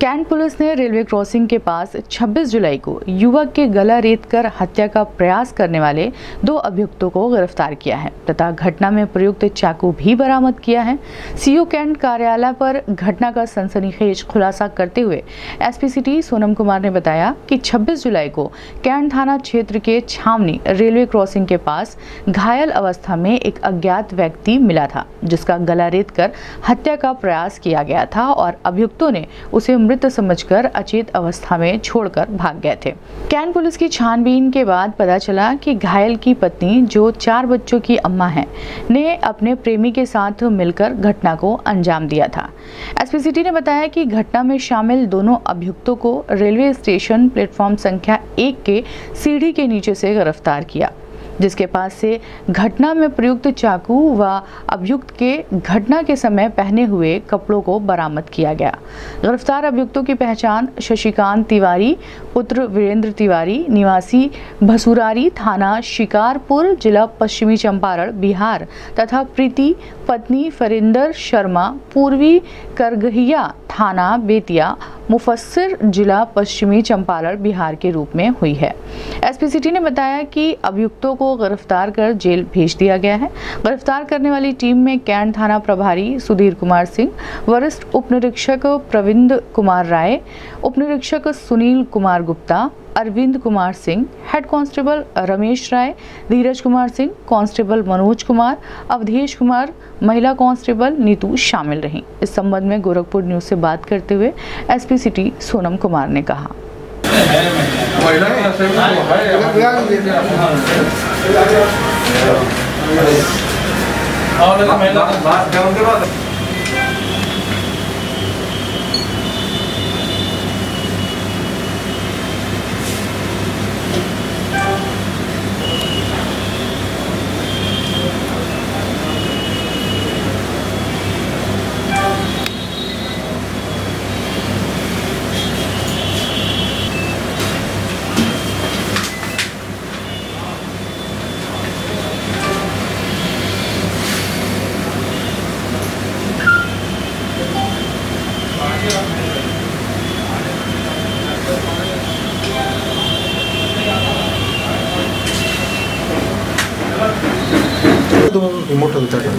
Cantt police ने railway crossing के पास 26 जुलाई को युवक के गला रेतकर हत्या का प्रयास करने वाले 2 अभियुक्तों को गिरफ्तार किया है तथा घटना में प्रयुक्त चाकू भी बरामद किया है। सीओ कैंट कार्यालय पर घटना का सनसनीखेज खुलासा करते हुए एसपी सिटी सोनम कुमार ने बताया कि 26 जुलाई को कैंट थाना क्षेत्र के छावनी रेलवे क्रॉसिंग के पास घायल अवस्था में एक अज्ञात व्यक्ति मिला था, जिसका गला रेतकर हत्या का प्रयास किया गया था और अभियुक्तों ने उसे मृत समझकर अचेत अवस्था में छोड़कर भाग गए थे। कैंट पुलिस की छानबीन के बाद पता चला कि घायल की पत्नी, जो 4 बच्चों की अम्मा है, ने अपने प्रेमी के साथ मिलकर घटना को अंजाम दिया था। एसपी सिटी ने बताया कि घटना में शामिल दोनों अभियुक्तों को रेलवे स्टेशन प्लेटफॉर्म संख्या 1 के सीढ़ी के नीचे से गिरफ्तार किया, जिसके पास से घटना में प्रयुक्त चाकू व अभियुक्त के घटना के समय पहने हुए कपड़ों को बरामद किया गया। गिरफ्तार अभियुक्तों की पहचान शशिकांत तिवारी पुत्र वीरेंद्र तिवारी निवासी भसुरारी थाना शिकारपुर जिला पश्चिमी चंपारण बिहार तथा प्रीति पत्नी फरिंदर शर्मा पूर्वी करगहिया थाना बेतिया मुफस्सिर जिला पश्चिमी चंपारण बिहार के रूप में हुई है। एसपी सिटी ने बताया कि अभियुक्तों को गिरफ्तार कर जेल भेज दिया गया है। गिरफ्तार करने वाली टीम में कैंट थाना प्रभारी सुधीर कुमार सिंह, वरिष्ठ उप निरीक्षक प्रविंद कुमार राय, उप निरीक्षक Sunil Kumar Gupta, Arvind Kumar Singh, head constable Ramesh Rai, Dheeraj Kumar Singh, constable Manoj Kumar, Awadhesh Kumar, महिला कांस्टेबल नीतू शामिल रहीं। इस संबंध में गोरखपुर न्यूज से बात करते हुए एसपी सिटी सोनम कुमार ने कहा। रिमोट क्या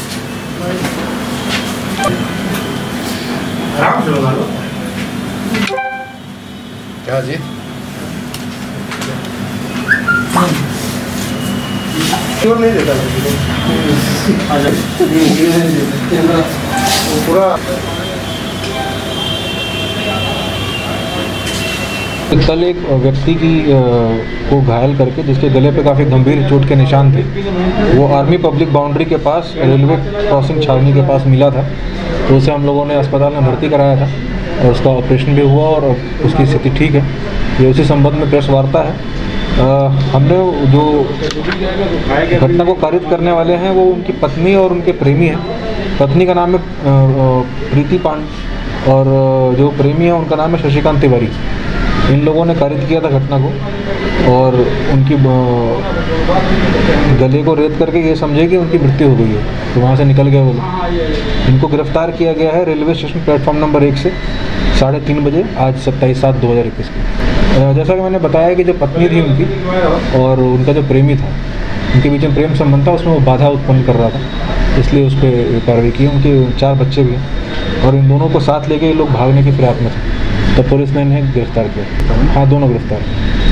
जी क्यों नहीं देता पूरा। कल एक व्यक्ति को घायल करके, जिसके गले पे काफ़ी गंभीर चोट के निशान थे, वो आर्मी पब्लिक बाउंड्री के पास रेलवे क्रॉसिंग छावनी के पास मिला था। तो उसे हम लोगों ने अस्पताल में भर्ती कराया था और उसका ऑपरेशन भी हुआ और उसकी स्थिति ठीक है। ये उसी संबंध में प्रेस वार्ता है। हमने जो घटना को कारित करने वाले हैं वो उनकी पत्नी और उनके प्रेमी हैं। पत्नी का नाम है प्रीति पांड और जो प्रेमी है उनका नाम है शशिकांत तिवारी। इन लोगों ने कारित किया था घटना को और उनकी गले को रेत करके ये समझे कि उनकी मृत्यु हो गई है, तो वहाँ से निकल गए वो लोग। इनको गिरफ्तार किया गया है रेलवे स्टेशन प्लेटफॉर्म नंबर 1 से 3:30 बजे आज 27/7/2021 को। जैसा कि मैंने बताया कि जो पत्नी थी उनकी और उनका जो प्रेमी था, उनके बीच में प्रेम संबंध था, उसमें वो बाधा उत्पन्न कर रहा था, इसलिए उस पर कार्रवाई की। उनके 4 बच्चे भी हैं और इन दोनों को साथ लेके ये लोग भागने के प्रयास में थे, तो पुलिस ने इन्हें गिरफ्तार किया। हाँ, दोनों गिरफ्तार।